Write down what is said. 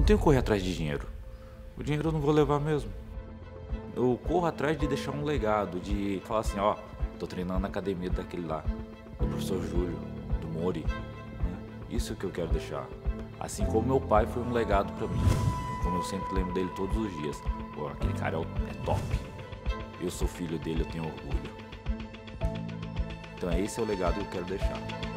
não tenho que correr atrás de dinheiro. O dinheiro eu não vou levar mesmo. Eu corro atrás de deixar um legado, de falar assim, ó, tô treinando na academia daquele lá, do professor Júlio, do Mori, né? Isso que eu quero deixar. Assim como meu pai foi um legado pra mim, como eu sempre lembro dele todos os dias. Pô, aquele cara é top. Eu sou filho dele, eu tenho orgulho. Então esse é o legado que eu quero deixar.